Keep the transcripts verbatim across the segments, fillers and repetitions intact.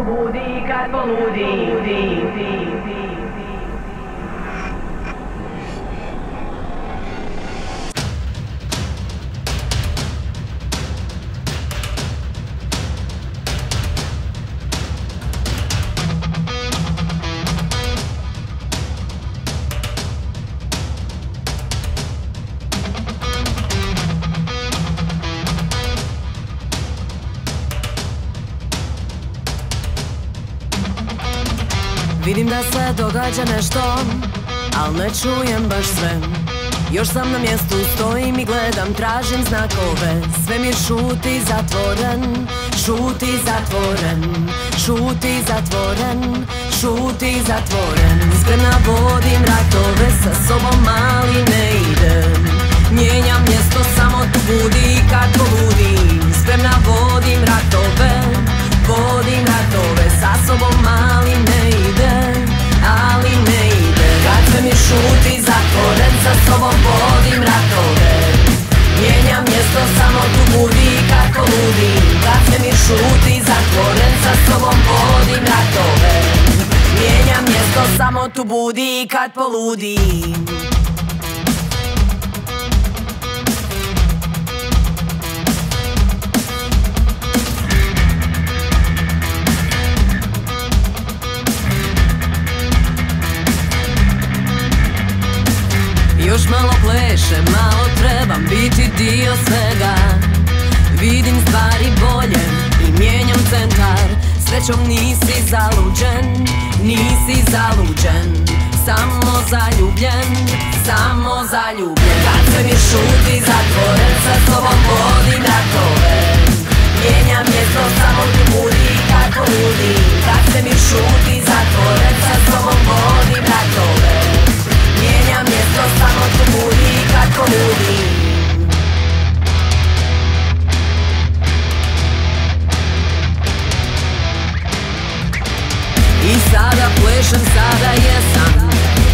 budi kad poludi. Vidim da se događa nešto, al ne čujem baš sve. Još sam na mjestu, stojim i gledam, tražim znakove. Svemir šuti zatvoren, šuti zatvoren, šuti zatvoren, šuti zatvoren. Spremna vodim ratove, sa sobom ali ne idem. Mijenjam mjesto, samo tu budi kad poludim. Spremna vodim ratove, vodim ratove, sa sobom ali ne ide, ali ne ide. Kad svemir šuti zatvoren, sa sobom vodim ratove. Mijenjam mjesto, samo tu budi kad poludim. Kad svemir šuti zatvoren, sa sobom vodim ratove. Mijenjam mjesto, samo tu budi kad poludim. Još malo plešem, malo trebam biti dio svega. Vidim stvari bolje i mijenjam centar. Srećom nisi zaluđen, nisi zaluđen, samo zaljubljen, samo zaljubljen. Kad svemir šuti zatvoren, sa sobom vodim ratove. Mijenjam mjesto, samo tu budi kad poludim. Kad svemir šuti zatvoren, sa sobom vodim ratove. Mijenjam mjesto, samo tu budi kad poludim. I sada plešem, sada jesam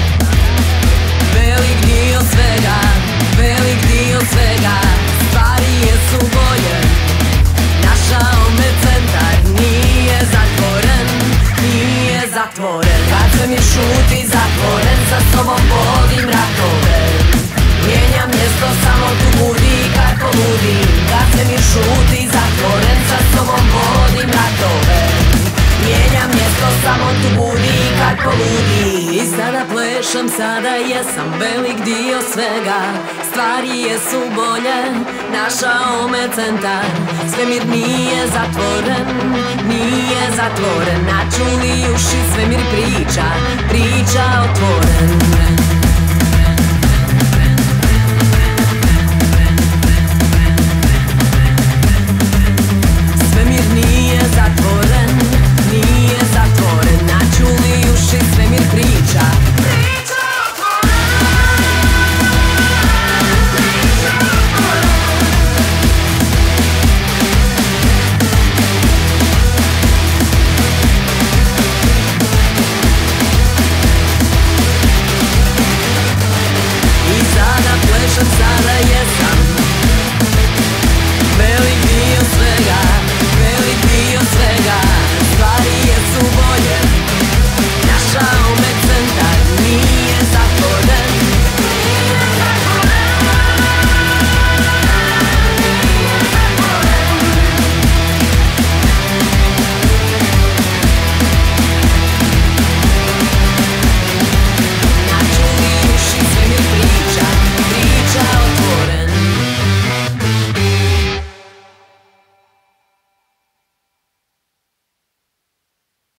velik dio svega, velik dio svega. Stvari jesu bolje, našao me centar. Nije zatvoren, nije zatvoren. Kad svemir šuti zatvoren, sa sobom vodim ratove. Mijenjam mjesto, samo tu budi kad poludim. Kad svemir šuti zatvoren, sa sobom vodim ratove. Mijenjam mjesto, samo tu budi kad poludi. I sada plešem, sada jesam velik dio svega. Stvari jesu bolje, našao me centar. Svemir nije zatvoren, nije zatvoren. Načuli uši, svemir priča, priča otvoren.